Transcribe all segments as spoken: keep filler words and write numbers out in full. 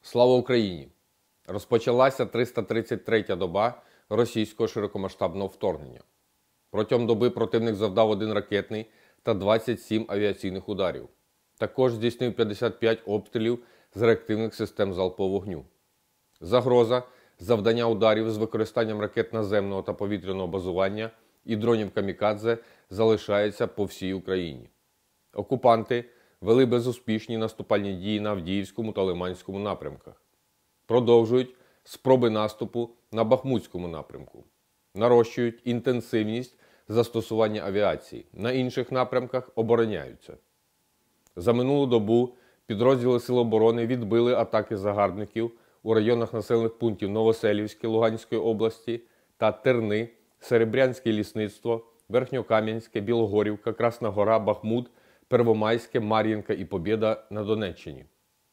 Слава Україні! Розпочалася триста тридцять третя доба російського широкомасштабного вторгнення. Протягом доби противник завдав один ракетний та двадцять сім авіаційних ударів. Також здійснив п'ятдесят п'ять обстрілів з реактивних систем залпового вогню. Загроза завдання ударів з використанням ракет наземного та повітряного базування і дронів камікадзе залишається по всій Україні. Окупанти вели безуспішні наступальні дії на Авдіївському та Лиманському напрямках. Продовжують спроби наступу на Бахмутському напрямку. Нарощують інтенсивність застосування авіації. На інших напрямках обороняються. За минулу добу підрозділи Сил оборони відбили атаки загарбників у районах населених пунктів Новоселівське Луганської області та Терни, Серебрянське лісництво, Верхньокам'янське, Білогорівка, Красна Гора, Бахмут, Первомайське, Мар'їнка і Побєда на Донеччині.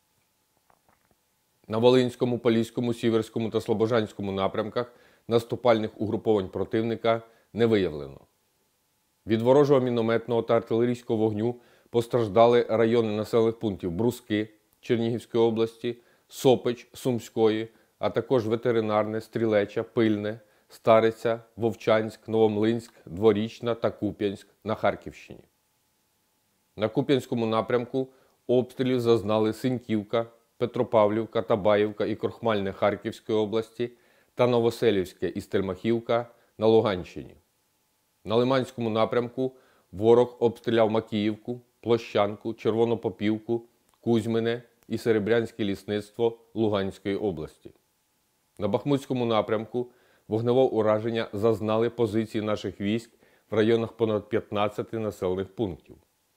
На Волинському, Поліському, Сіверському та Слобожанському напрямках наступальних угруповань противника не виявлено. Від ворожого мінометного та артилерійського вогню постраждали райони населених пунктів Бруски Чернігівської області, Сопич Сумської, а також Ветеринарне, Стрілеча, Пильне, Стариця, Вовчанськ, Новомлинськ, Дворічна та Куп'янськ на Харківщині. На Куп'янському напрямку обстрілів зазнали Синьківка, Петропавлівка, Табаївка і Крохмальне Харківської області та Новоселівське і Стельмахівка на Луганщині. На Лиманському напрямку ворог обстріляв Макіївку, Площанку, Червонопопівку, Кузьмине і Серебрянське лісництво Луганської області. На Бахмутському напрямку вогневого ураження зазнали позиції наших військ в районах понад п'ятнадцяти населених пунктів.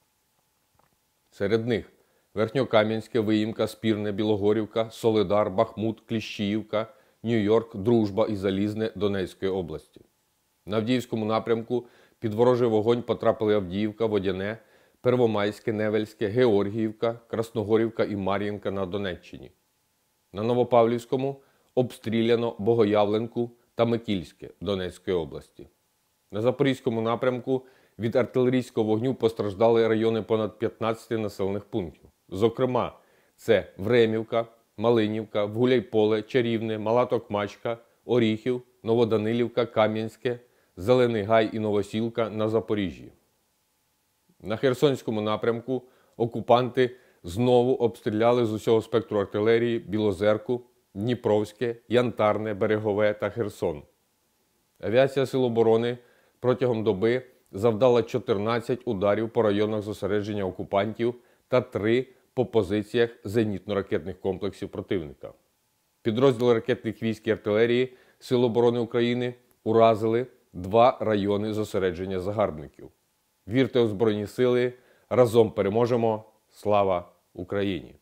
Серед них Верхньокам'янське, Виїмка, Спірне, Білогорівка, Солидар, Бахмут, Кліщіївка, Нью-Йорк, Дружба і Залізне Донецької області. На Авдіївському напрямку під ворожий вогонь потрапили Авдіївка, Водяне, Первомайське, Невельське, Георгіївка, Красногорівка і Мар'їнка на Донеччині. На Новопавлівському обстріляно Богоявленку та Микільське Донецької області. На Запорізькому напрямку від артилерійського вогню постраждали райони понад п'ятнадцяти населених пунктів. Зокрема, це Времівка, Малинівка, Гуляйполе, Чарівне, Мала Токмачка, Оріхів, Новоданилівка, Кам'янське, Зелений Гай і Новосілка на Запоріжжі. На Херсонському напрямку окупанти знову обстріляли з усього спектру артилерії Білозерку, Дніпровське, Янтарне, Берегове та Херсон. Авіація Сил оборони протягом доби завдала чотирнадцять ударів по районах зосередження окупантів та три по позиціях зенітно-ракетних комплексів противника. Підрозділи ракетних військ і артилерії Сил оборони України уразили два райони зосередження загарбників. Вірте у Збройні Сили, разом переможемо! Слава Україні!